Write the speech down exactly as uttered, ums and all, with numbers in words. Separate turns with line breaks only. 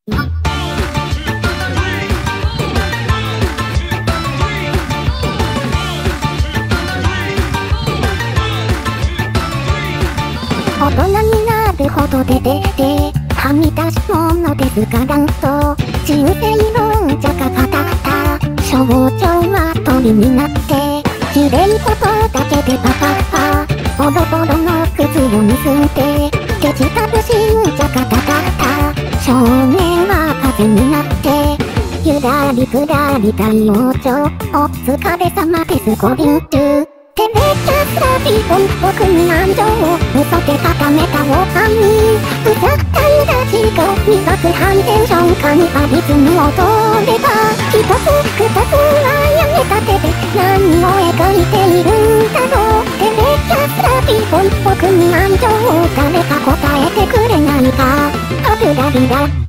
大人になるほど出ててはみ出し物ですからんと人生論者が語った象徴は鳥になって綺麗事だけでパパパボロボロの靴を盗んでデジタル信者が語った少年は風になってゆらりくらり大往生お疲れ様ですご臨終テレキャスラビボン僕に安情を嘘で固めたオーパンにうざったいラジオに爆ハイテンションカニバリズムを通れば一つ二つはやめた手で何を描いているんだろうテレキャスラビボン僕に安情を誰か答えてくれないかアブラリラ